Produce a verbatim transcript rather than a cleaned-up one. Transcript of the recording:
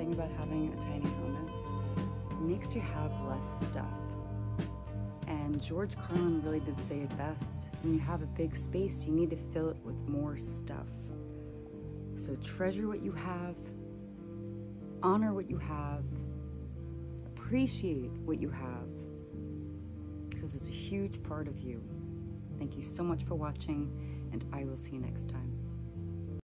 thing about having a tiny home is it makes you have less stuff. And George Carlin really did say it best. When you have a big space, you need to fill it with more stuff. So treasure what you have, honor what you have, appreciate what you have, because it's a huge part of you. Thank you so much for watching, and I will see you next time.